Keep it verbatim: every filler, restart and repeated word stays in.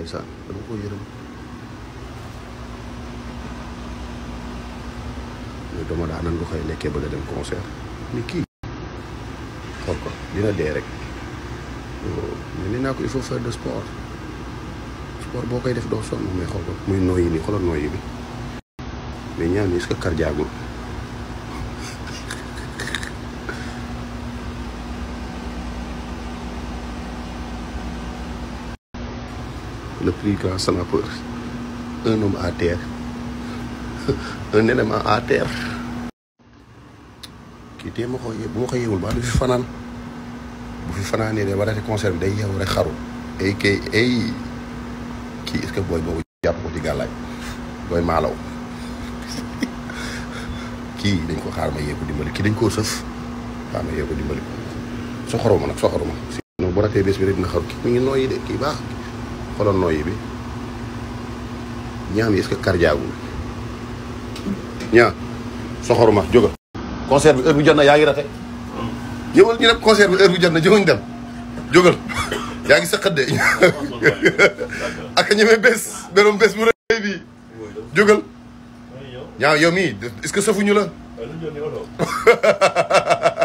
ndeysaan dama ko yërëm mais dama daa nan nga koy lekkee bëgg a dem concert ni kii xool ko dina dee rek mais nee naa ko il faut faire de sport sport boo koy def doo sonn mais xool ko muy nooyi nii xoolal nooyi bi mais ñaan est-ce que kar jaagul le plus grand sniper un homme à terre un élément à terre kii tee ma ko ye bu ma ko yeewul ba du fi fanaan bu fi fanaanee de warate concert bi day yeewu rek xaru ay kay ay kii est-ce que booy boobu jàpp ko ci gàllaaj booy maalaw kii dañ ko xaar ma yee ko dimbali kii dañ koo sëf xaar ma yee ko dimbali soxoruma nag soxoruma sinon bu ratee bés bi rek dina xaru kii mi ngi nooyi de kii baax xoolal nooyi bi ñaam yi est-ce que kar jaagul ñaa soxoruma jógal concert bi heure bi jot na yaa ngi rate ñëwal ñu dem concert bi heure bi jot na jógañ dem jógal yaa ngi sa xëdde ak ñemee bés beroom bés bu rëy bi jógal ñaaw yow mii est-ce que safuñu la